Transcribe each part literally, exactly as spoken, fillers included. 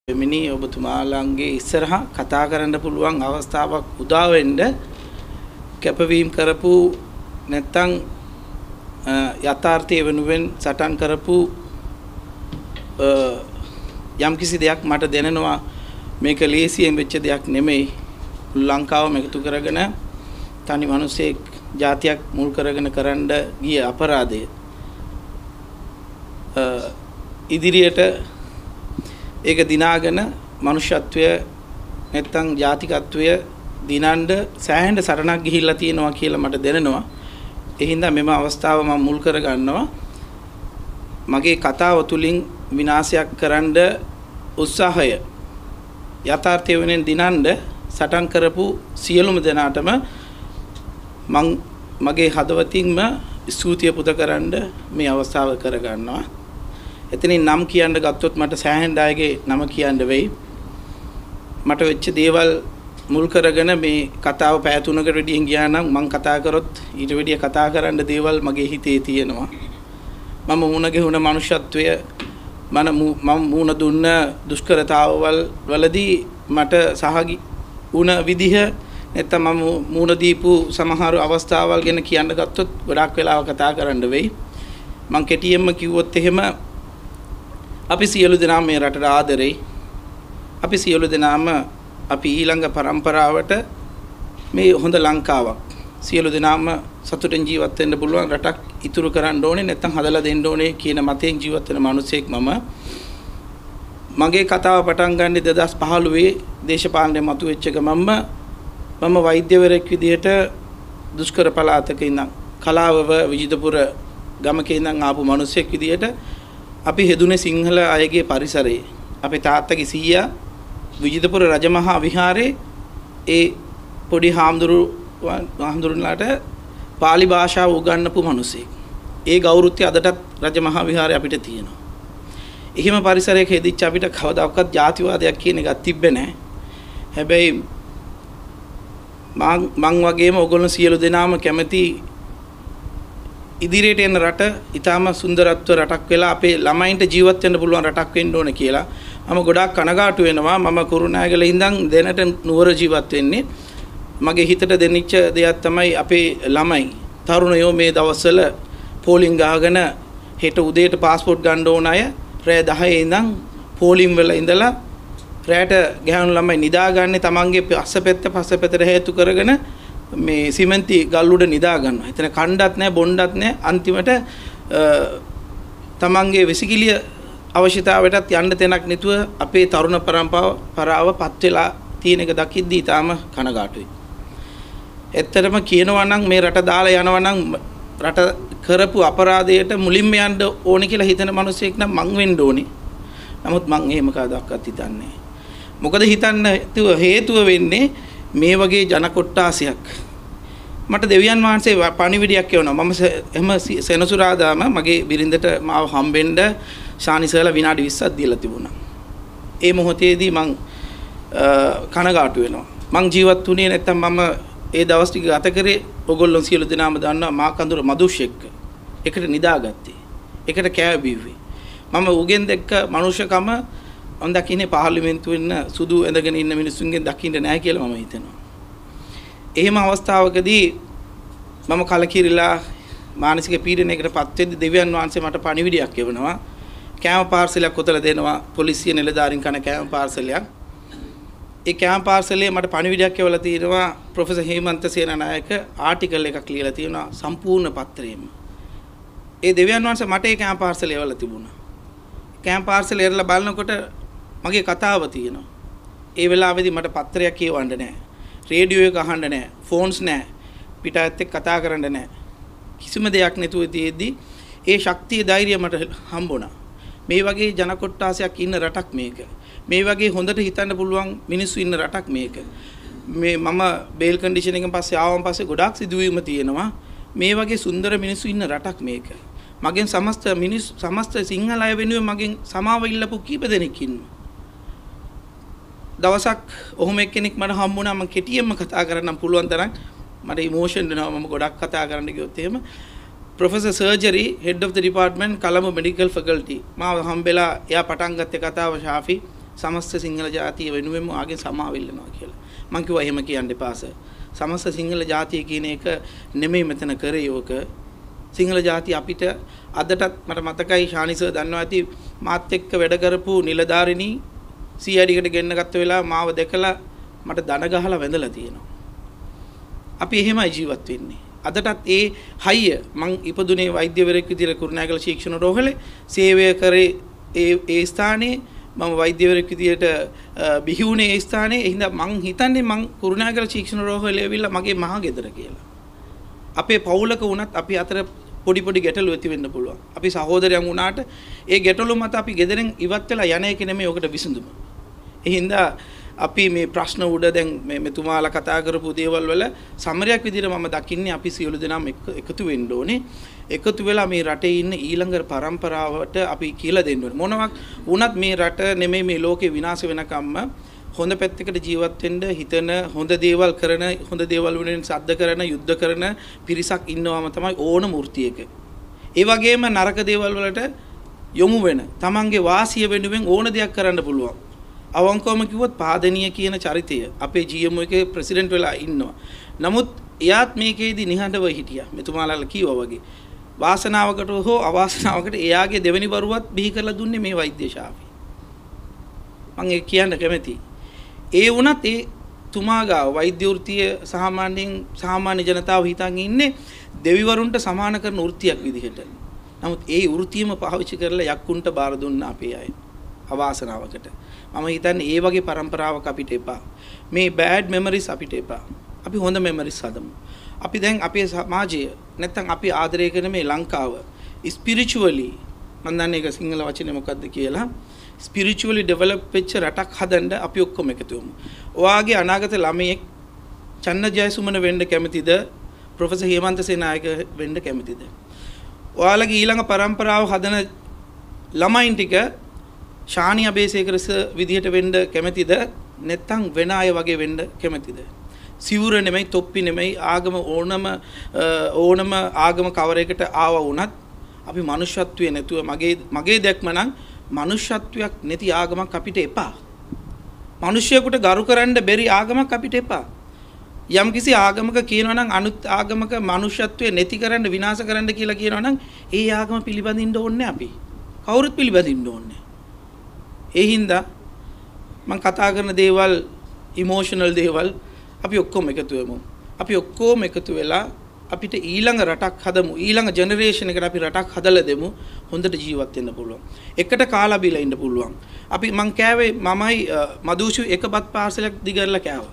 මිනි ඔබතුමාලන්ගේ ඉස්සරහා කතා කරන්න පුළුවන් අවස්ථාවක් උදා වෙන්න කැපවීම කරපු නැත්නම් යථාර්ථයේ වෙනුවෙන් සටන් කරපු යම්කිසි දෙයක් මට දැනෙනවා මේක ලේසියෙන් වෙච්ච දෙයක් නෙමෙයි. ලංකාවම එකතු කරගෙන තනි මිනිසෙක් ජාතියක් මුල් කරගෙන කරන්න ගිය අපරාධය ඉදිරියට ඒක දිනාගෙන මනුෂ්‍යත්වය නැත්තම් ජාතිකත්වය දිනන්න සෑහෙන සරණක් ගිහිල්ලා තියෙනවා කියලා මට දැනෙනවා. ඒ හින්දා මෙම අවස්ථාව මම මුල් කර ගන්නවා. මගේ කතාව තුලින් විනාශයක් කරන්න උත්සාහය යථාර්ථය වෙනෙන් දිනන්න සටන් කරපු සියලුම දෙනාටම මං මගේ හදවතින්ම ස්තුතිය පුද කරන්න මේ අවස්ථාව කර ගන්නවා. එතනින් නම් කියන්න ගත්තොත් මට සෑහෙන ඩායගේ නම කියන්න වෙයි. මට වෙච්ච දේවල් මුල් කරගෙන මේ කතාව පැය තුනකට වැඩියෙන් ගියා නම් මම කතා කරොත් ඊට වැඩිය කතා කරන්න දේවල් මගේ හිතේ තියෙනවා. මම මුණ ගැහුණ මනුෂ්‍යත්වය මම මම මුණ දුන්න දුෂ්කරතාවවල වලදී මට සහගී වුණ විදිහ නැත්නම් මම මුණ දීපු සමහර අවස්ථාවල් ගැන කියන්න ගත්තොත් ගොඩාක් වෙලාව කතා කරන්න වෙයි. මම කෙටියෙන්ම කිව්වොත් එහෙම අපි සියලු දෙනාම මේ රටට ආදරෙයි. අපි සියලු දෙනාම අපි ඊළඟ પરම්පරාවට මේ හොඳ ලංකාවක් සියලු දෙනාම සතුටින් ජීවත් වෙන්න පුළුවන් රටක් ඉතුරු කරන්න ඕනේ නැත්නම් හදලා දෙන්න ඕනේ කියන මතයෙන් ජීවත් වෙන මිනිසෙක් මම. මගේ කතාව පටන් ගන්නේ දෙදහස් පහළොව දේශපාලනයේ මතුවෙච්ච ගමන්ම මම වෛද්‍යවරයෙක් විදිහට දුෂ්කර පළාතක ඉඳන් කලාවව විජිතපුර ගමක ඉඳන් ආපු මිනිසෙක් විදිහට අපි හෙදුනේ සිංහල අයගේ පරිසරයේ අපේ තාත්තගේ සීයා විජිතපුර රජමහා විහාරේ ඒ පොඩි හාමුදුරුවන් හාමුදුරුවන්ලාට පාලි භාෂාව උගන්වපු මිනිසෙක්. ඒ ගෞරවත්වය අදටත් රජමහා විහාරේ අපිට තියෙනවා. එහෙම පරිසරයක හෙදිච්ච අපිට කවදාකවත් ජාතිවාදයක් කියන එකක් තිබ්බේ නැහැ. හැබැයි මං මං වගේම ඔයගොල්ලෝ සියලු දෙනාම කැමති ඉදිරියට එන රට ඊටාම සුන්දරත්ව රටක් වෙලා අපේ ළමයින්ට ජීවත් වෙන්න පුළුවන් රටක් වෙන්න ඕන කියලා මම ගොඩාක් කනගාටු වෙනවා. මම කුරුණෑගල ඉඳන් දැනට නුවර ජීවත් වෙන්නේ. මගේ හිතට දැනෙච්ච දෙයක් තමයි අපේ ළමයි තරුණයෝ මේ දවස්වල පෝලිං ගහගෙන හෙට උදේට પાස්පෝර්ට් ගන්න ඕන අය රෑ දහයේ ඉඳන් පෝලිං වල ඉඳලා රෑට ගහන ළමයි නිදාගන්නේ තමන්ගේ පස්සපැත්ත පස්සපැත්තට හේතු කරගෙන මේ සිමෙන්ති ගල් උඩ නිදා ගන්නවා. එතන කණ්ඩත් නැහැ බොණ්ඩත් නැහැ. අන්තිමට තමන්ගේ වෙසිකිළිය අවශ්‍යතාවයටත් යන්න තැනක් නැතුව අපේ තරුණ පරම්පරාව පරාව පත් වෙලා තියෙන එක දකිද්දී තාම කනගාටුයි. ඇත්තටම කියනවා නම් මේ රට දාලා යනවා නම් රට කරපු අපරාධයට මුලින්ම යන්න ඕනේ කියලා හිතන මිනිසෙක් නම් මං වෙන්න ඕනේ. නමුත් මං එහෙම කවදාවත් හිතන්නේ නැහැ. මොකද හිතන්න හේතුව වෙන්නේ මේ වගේ ජන කොට්ටාසයක් මට දෙවියන් වහන්සේ පණිවිඩයක් කියනවා. මම එහෙම සෙනසුරාදාම මගේ බිරිඳට මාව හම්බෙන්න ශානිසලා විනාඩි විස්සක් දීලා තිබුණා. ඒ මොහොතේදී මං කනගාටු වෙනවා. මං ජීවත් වුණේ නැත්තම් මම ඒ දවස් ටික ගත කරේ ඔයගොල්ලෝ සියලු දෙනාම දන්නවා මා කඳුර මදුෂ් එක්ක. එකට නිදාගත්තේ. එකට කෑව බිව්වේ. මම උගෙන් දැක්ක මනුෂ්‍යකම මම දකින්නේ පාර්ලිමේන්තුවේ ඉන්න සුදු ඇඳගෙන ඉන්න මිනිස්සුන්ගෙන් දකින්න නැහැ කියලා මම හිතනවා. එහෙම අවස්ථාවකදී මම කලකිරිලා මානසික පීඩනයකට පත් වෙද්දී දෙවියන් වහන්සේ මට පණිවිඩයක් එවනවා. කෑම පාර්සලයක් කොතල දෙනවා පොලිසිය නිලධාරීන් කන කෑම පාර්සලයක්. ඒ කෑම පාර්සලයේ මට පණිවිඩයක් එවලා තියෙනවා ප්‍රොෆෙසර් හේමන්ත සේනානායක ආටිකල් එකක් ලියලා තියෙනවා සම්පූර්ණ පත්‍රයෙම. ඒ දෙවියන් වහන්සේ මට ඒ කෑම පාර්සලය එවලා තිබුණා. කෑම පාර්සලය එරලා බලනකොට මගේ කතාව තියෙනවා. ඒ වෙලාවේදී මට පත්‍රයක් කියවන්න නැහැ. රේඩියෝ එක අහන්න නැහැ. ෆෝන්ස් නැහැ. පිටාත් එක්ක කතා කරන්න නැහැ. කිසිම දෙයක් නැතුව තියෙද්දි ඒ ශක්තිය ධෛර්යය මට හම්බුණා. මේ වගේ ජන කොට්ටාසයක් ඉන්න රටක් මේක. මේ වගේ හොඳට හිතන්න පුළුවන් මිනිස්සු ඉන්න රටක් මේක. මේ මම බේල් කන්ඩිෂන් එකෙන් පස්සේ ආවම පස්සේ ගොඩාක් සිදුවීම් තියෙනවා. මේ වගේ සුන්දර මිනිස්සු ඉන්න රටක් මේක. මගෙන් සමස්ත මිනිස් සමස්ත සිංහල අය වෙනුවෙන් මගෙන් සමාව ඉල්ලපු කීප දෙනෙක් ඉන්නවා. දවසක් ඔහොම එක්කෙනෙක් මට හම්බුණා. මම කෙටියෙන්ම කතා කරන්නම් පුළුවන් තරම්. මට ඉමෝෂන් වෙනවා මම ගොඩක් කතා කරන්න ගියොත් එහෙම. Professor Surgery, Head of the Department, Colombo Medical Faculty. මාව හම්බෙලා එයා පටන් ගත්තේ කතාව ශාෆි සමස්ත සිංහල ජාතිය වෙනුවෙන්ම ආගෙන් සමාව ඉල්ලනවා කියලා. මං කිව්වා එහෙම කියන්න එපා සර්. සමස්ත සිංහල ජාතිය කියන එක නෙමෙයි මෙතන කරේ යෝක. සිංහල ජාතිය අපිට අදටත් මට මතකයි ශානි සර් දන්නවා ඇති මාත් එක්ක වැඩ කරපු නිලධාරිනී සී ආයි ඩි එකට ගෙන්න ගත්ත වෙලාව මාව දැකලා මට දන ගහලා වැඳලා තියෙනවා. අපි එහෙමයි ජීවත් වෙන්නේ. අදටත් ඒ හයිය මං ඉපදුනේ වෛද්‍යවරයෙක් විදිහට කුරුණෑගල ශික්ෂණ රෝහලේ සේවය කරේ ඒ ඒ ස්ථානයේ මම වෛද්‍යවරයෙක් විදිහට බිහි වුණේ ඒ ස්ථානයේ. ඒ හින්දා මං හිතන්නේ මං කුරුණෑගල ශික්ෂණ රෝහලේ ඇවිල්ලා මගේ මහා ගෙදර කියලා. අපේ පවුලක වුණත් අපි අතර පොඩි පොඩි ගැටලු ඇති වෙන්න පුළුවන්. අපි සහෝදරයන් වුණාට ඒ ගැටලු මත අපි ගෙදරින් ඉවත් වෙලා යන එක නෙමෙයි ඔකට විසඳුම. ඒ හින්දා අපි මේ ප්‍රශ්න උඩ දැන් මේ මෙතුමාලා කතා කරපු දේවල් වල සමරයක් විදිහට මම දකින්නේ අපි සියලු දෙනාම එකතු වෙන්න ඕනේ. එකතු වෙලා මේ රටේ ඉන්න ඊළඟ පරම්පරාවට අපි කියලා දෙන්න ඕනේ. මොනවක් වුණත් මේ රට නෙමෙයි මේ ලෝකේ විනාශ වෙනකම්ම හොඳ පැත්තකට ජීවත් වෙන්න හිතන හොඳ දේවල් කරන හොඳ දේවල් වලින් සද්ද කරන යුද්ධ කරන පිරිසක් ඉන්නවම තමයි ඕන මූර්තියක. ඒ වගේම නරක දේවල් වලට යොමු වෙන තමන්ගේ වාසිය වෙනුවෙන් ඕන දෙයක් කරන්න පුළුවන්. අවංකවම කිව්වොත් පාදනීය කියන චරිතය අපේ ජී එම් ඕ එකේ ප්‍රෙසිඩන්ට් වෙලා ඉන්නවා. නමුත් එයාත් මේකේදී නිහඬව හිටියා. මෙතුමාලා කිව්වා වගේ. වාසනාවකට හෝ අවාසනාවකට එයාගේ දෙවෙනි වරුවත් බිහි කරලා දුන්නේ මේ වෛද්‍ය ශාපේ. මම ඒ කියන්න කැමතියි. ඒ වුණත් ඒ තුමා ගාව වෛද්‍ය වෘත්තිය සාමාන්‍යයෙන් සාමාන්‍ය ජනතාව හිතන් ඉන්නේ දෙවිවරුන්ට සමාන කරන වෘත්තියක් විදිහට. නමුත් ඒ වෘත්තියම පාවිච්චි කරලා යක්කුන්ට බාර දුන්න අපේ අය. අවාසනාවකට. මම හිතන්නේ ඒ වගේ પરම්පරාවක් අපිට එපා. මේ බෑඩ් මෙමරිස් අපිට එපා. අපි හොඳ මෙමරිස් හදමු. අපි දැන් අපේ සමාජය නැත්තම් අපි ආදරය කරන මේ ලංකාව ස්පිරිචුවලි මම දන්නේ ඒක සිංහල වචනේ මොකක්ද කියලා ස්පිරිචුවලි ඩෙවලොප් වෙච්ච රටක් හදන්න අපි ඔක්කොම එකතු වෙමු. ඔයාගේ අනාගත ළමයෙක් චන්න ජයසුමන වෙන්න කැමතිද? ප්‍රොෆෙසර් හේමන්ත සේනායක වෙන්න කැමතිද? ඔයාලගේ ඊළඟ પરම්පරාව හදන ළමයින් ටික ශානි අබේසේකර සර් විදිහට වෙන්න කැමතිද? නැත්නම් වෙන අය වගේ වෙන්න කැමතිද? සිවුර නෙමෙයි තොප්පි නෙමෙයි ආගම ඕනම ඕනම ආගම කවරයකට ආව වුණත් අපි මනුෂ්‍යත්වයේ නැතුව මගේ මගේ දැක්ම නම් මනුෂ්‍යත්වයක් නැති ආගමක් අපිට එපා. මිනිසියෙකුට ගරු කරන්න බැරි ආගමක් අපිට එපා. යම් කිසි ආගමක කියනවා නම් අනුත් ආගමක මනුෂ්‍යත්වයේ නැති කරන්න විනාශ කරන්න කියලා කියනවා නම් ඒ ආගම පිළිබඳින්න ඕනේ අපි. කවුරුත් පිළිබඳින්න ඕනේ. ඒ හින්දා මම කතා කරන දේවල් ඉමෝෂනල් දේවල් අපි ඔක්කොම එකතු වෙමු. අපි ඔක්කොම එකතු වෙලා අපිට ඊළඟ රටක් හදමු. ඊළඟ ජෙනරේෂන් එකට අපි රටක් හදලා දෙමු. හොඳට ජීවත් වෙන්න පුළුවන්. එකට කාලා බීලා ඉන්න පුළුවන්. අපි මං කෑවේ මමයි මදුෂු එකපත් පාර්සලයක් දිගරලා කෑවා.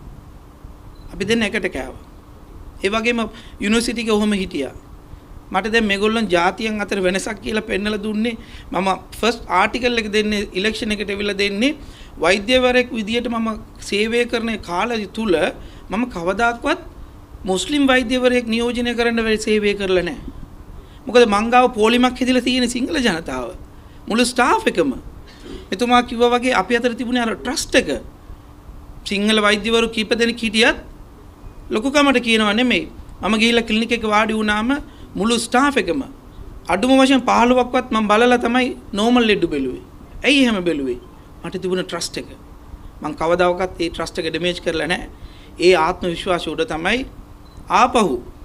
අපි දෙන්න එකට කෑවා. ඒ වගේම යුනිවර්සිටි එකේ ඔහොම හිටියා. මට දැන් මේගොල්ලන් ජාතියන් අතර වෙනසක් කියලා පෙන්නලා දුන්නේ මම ෆස්ට් ආටිකල් එක දෙන්නේ ඉලෙක්ෂන් එකට එවිලා දෙන්නේ වෛද්‍යවරයෙක් විදියට මම සේවය කරන කාලය තුල මම කවදාක්වත් මුස්ලිම් වෛද්‍යවරයෙක් නියෝජනය කරන්න වෙයි සේවය කරලා නැහැ. මොකද මංගාව පොලිමක් හැදිලා තියෙන සිංහල ජනතාව මුළු ස්ටාෆ් එකම එතුමා කිව්වා වගේ අපි අතර තිබුණේ අර ට්‍රස්ට් එක. සිංහල වෛද්‍යවරු කීප දෙනෙක් හිටියත් ලොකුකමට කියනවා නෙමෙයි. මම ගිහිල්ලා ක්ලිනික් එක වාඩි වුණාම මුළු ස්ටාෆ් එකම අඩුම වශයෙන් පහළොවක්වත් මම බලලා තමයි නෝමල් ලෙඩ බැලුවේ. ඇයි එහෙම බැලුවේ? මට තිබුණ ට්‍රස්ට් එක. මම කවදාවත් ඒ ට්‍රස්ට් එක ඩැමේජ් කරලා නැහැ. ඒ ආත්ම විශ්වාසය උඩ තමයි ආපහු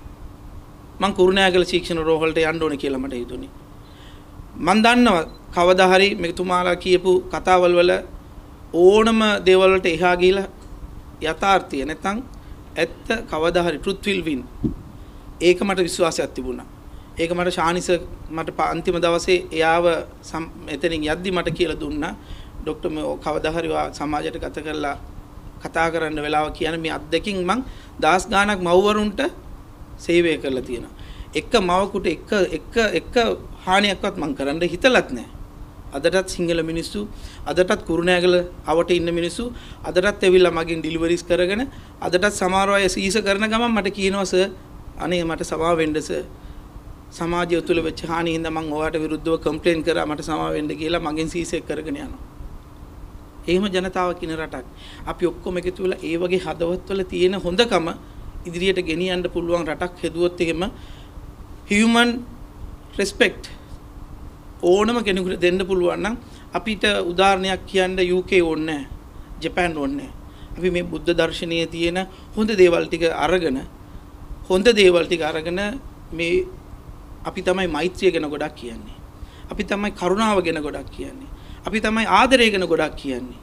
මම කුරුණෑගල ශික්ෂණ රෝහලට යන්න ඕනේ කියලා මට හිතුනේ. මම දන්නවා කවදා හරි මෙතුමාලා කියපු කතාවල් වල ඕනම දේවල් වලට එහා ගිහිලා යථාර්ථය නැත්නම් ඇත්ත කවදා හරි truth will win. ඒක මට විශ්වාසයක් තිබුණා. ඒක මට ශානිස මට අන්තිම දවසේ එයාව එතනින් යද්දි මට කියලා දුන්නා. ડોක්ටර් මේ කවදා හරි සමාජයට ගත කරලා කතා කරන්න වෙලාව කියන්නේ මේ අත්දැකින් මං දහස් ගාණක් මව්වරුන්ට සේවය කරලා තියෙනවා. එක මවකට එක එක එක හානියක්වත් මං කරන්න හිතලත් නැහැ. අදටත් සිංහල මිනිස්සු අදටත් කුරුණෑගල අවට ඉන්න මිනිස්සු අදටත් ඇවිල්ලා මගෙන් ඩිලිවරිස් කරගෙන අදටත් සමහර අය සීස කරන ගමන් මට කියනවා සර් අනේ මට සමාව වෙන්න සර් සමාජය තුළ වෙච්ච හානිය හින්දා මම ඔයාලට විරුද්ධව කම්ප්ලේන් කරා මට සමාව වෙන්න කියලා මගෙන් සීස එක කරගෙන යනවා. එහෙම ජනතාවක් ඉන රටක්. අපි ඔක්කොම එකතු වෙලා ඒ වගේ හදවත්වල තියෙන හොඳකම ඉදිරියට ගෙනියන්න පුළුවන් රටක් හදුවොත් එහෙම human respect ඕනම කෙනෙකුට දෙන්න පුළුවන් නම් අපිට උදාහරණයක් කියන්න යූ කේ ඕනේ නැහැ. ජපාන් ඕනේ නැහැ. අපි මේ බුද්ධ දර්ශනයේ තියෙන හොඳ දේවල් ටික අරගෙන හොඳ දේවල් ටික අරගෙන මේ අපි තමයි මෛත්‍රිය ගැන ගොඩක් කියන්නේ. අපි තමයි කරුණාව ගැන ගොඩක් කියන්නේ. අපි තමයි ආදරය ගැන ගොඩක් කියන්නේ.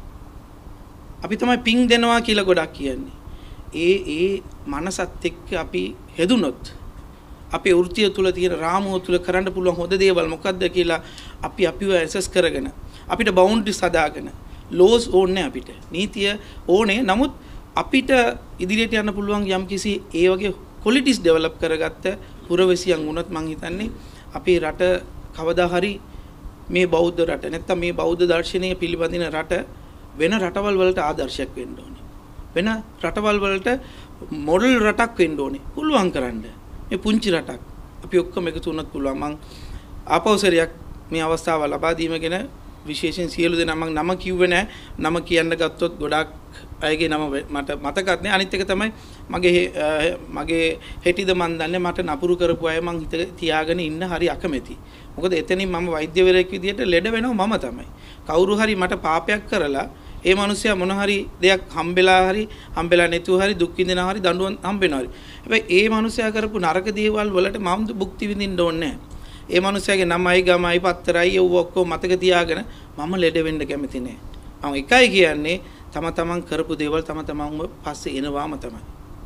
අපි තමයි පිං දෙනවා කියලා ගොඩක් කියන්නේ. ඒ ඒ මනසත් එක්ක අපි හෙදුනොත් අපේ වෘත්තිය තුල තියෙන රාමුව තුල කරන්න පුළුවන් හොඳ දේවල් මොකද්ද කියලා අපි අපිව ඇසස් කරගෙන අපිට බවුන්ඩරිස් හදාගෙන ලෝස් ඕනේ අපිට. නීතිය ඕනේ. නමුත් අපිට ඉදිරියට යන්න පුළුවන් යම්කිසි ඒ වගේ ක්වොලිටිස් ඩෙවලොප් කරගත්ත පුරවැසියන් වුණත් මං හිතන්නේ අපේ රට කවදා හරි මේ බෞද්ධ රට නැත්නම් මේ බෞද්ධ දර්ශනය පිළිබඳින රට වෙන රටවල් වලට ආදර්ශයක් වෙන්න ඕනේ. වෙන රටවල් වලට මොඩල් රටක් වෙන්න ඕනේ. පුළුවන් කරන්න. මේ පුංචි රටක් අපි ඔක්කොම එකතු වුණත් පුළුවන්. මං ආපෞසරියක් මේ අවස්ථාව ලබා දීම ගැන විශේෂයෙන් සියලු දෙනා මම නම කිව්වේ නැහැ. නම කියන්න ගත්තොත් ගොඩක් අයගේ නම මට මතකත් නැහැ. අනිත් එක තමයි මගේ මගේ හෙටිද මන් දන්නේ මට නපුරු කරපු අය මං හිත තියාගෙන ඉන්න හරි අකමැති. මොකද එතනින් මම වෛද්‍යවරයෙක් විදියට ලෙඩ වෙනව මම තමයි. කවුරු හරි මට පාපයක් කරලා ඒ මිනිස්සයා මොන හරි දෙයක් හම්බෙලා හරි හම්බෙලා නැතුව හරි දුක් විඳිනා හරි දඬුවම් හම්බෙනවා හරි. හැබැයි ඒ මිනිස්සයා කරපු නරක දේවල් වලට මම භුක්ති විඳින්න ඕනේ නැහැ. ඒ මිනිස්සයාගේ නමයි ගමයි පත්තරයි ඔව් ඔක්කොම මතක තියාගෙන මම ලෙඩ වෙන්න කැමති නෑ. මම එකයි කියන්නේ තම තමන් කරපු දේවල් තම තමන්ම පස්සේ එනවාම තමයි.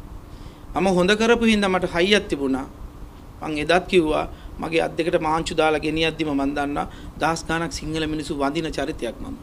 මම හොඳ කරපු හින්දා මට හයියක් තිබුණා. මං එදත් කිව්වා මගේ අත් දෙකට මාංචු දාලා ගෙනියද්දිම මන් දන්නා දහස් ගාණක් සිංහල මිනිස්සු වඳින චරිතයක් මම.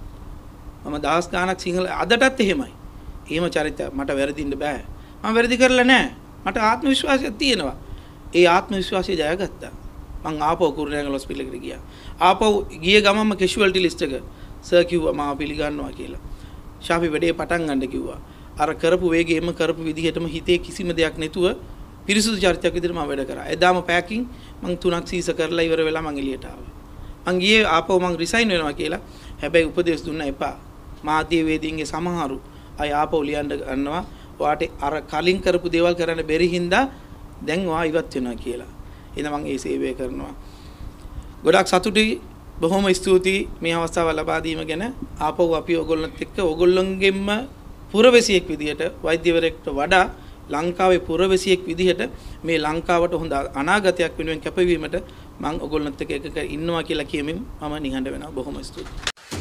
මම දහස් ගාණක් සිංහල අදටත් එහෙමයි. එහෙම චරිතයක් මට වැරදින්න බෑ. මම වැරදි කරලා නෑ. මට ආත්ම විශ්වාසයක් තියෙනවා. ඒ ආත්ම විශ්වාසය ජයගත්තා. මං ආපහු කුරුණෑගල හොස්පිටල් එකට ගියා. ආපහු ගිය ගමන්ම කැෂුවල්ටි ලිස්ට් එක සර් කිව්වා මාව පිළිගන්නවා කියලා. ෂාපි වැඩේ පටන් ගන්න කිව්වා. අර කරපු වේගෙම කරපු විදිහටම හිතේ කිසිම දෙයක් නැතුව පිරිසුදු චරිතයක් විදිහට මම වැඩ කරා. එදාම පැකින් මං තුනක් සීස කරලා ඉවර වෙලා මං එළියට ආවා. මං ගියේ ආපහු මං රිසයින් වෙනවා කියලා. හැබැයි උපදෙස් දුන්නා එපා. මාධ්‍ය වේදීන්ගේ සමහරු අය ආපහු ලියන්න ගන්නවා. ඔයාට අර කලින් කරපු දේවල් කරන්න බැරි හින්දා දැන් ඔයා ඉවත් වෙනවා කියලා. එහෙනම් මම ඒ සේවය කරනවා. ගොඩක් සතුටුයි. බොහොම ස්තුතියි මේ අවස්ථාව ලබා දීම ගැන. ආපහු අපි ඔයගොල්ලොත් එක්ක ඔයගොල්ලොන්ගෙන්ම පුරවැසියෙක් විදියට වෛද්‍යවරයෙක්ට වඩා ලංකාවේ පුරවැසියෙක් විදිහට මේ ලංකාවට හොඳ අනාගතයක් වෙනුවෙන් කැපවීමට මම ඔයගොල්ලොත් එක්ක එකක ඉන්නවා කියලා කියමින් මම නිහඬ වෙනවා. බොහොම ස්තුතියි.